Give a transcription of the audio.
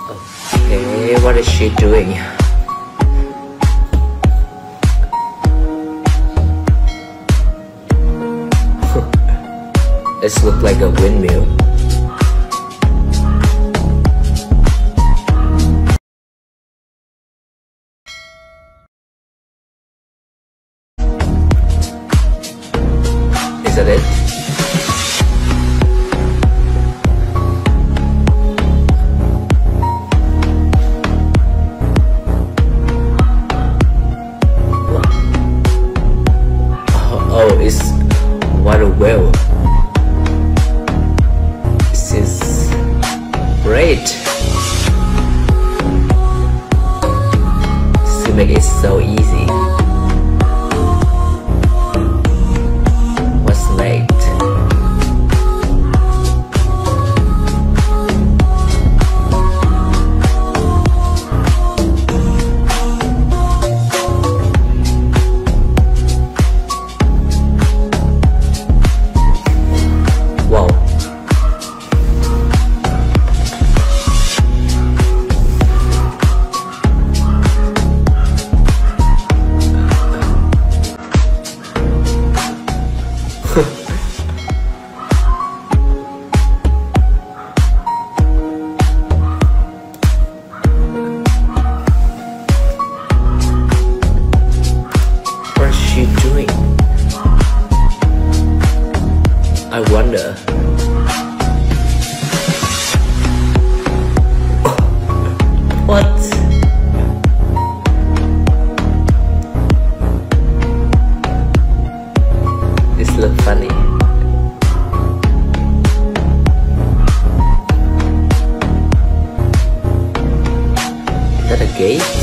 Okay, what is she doing? It looks like a windmill. Is that it? Oh, it's what a whale. This is great. To make it so easy. What's next? Wow. What is she doing? I wonder. What? This looks funny. Is that a gate?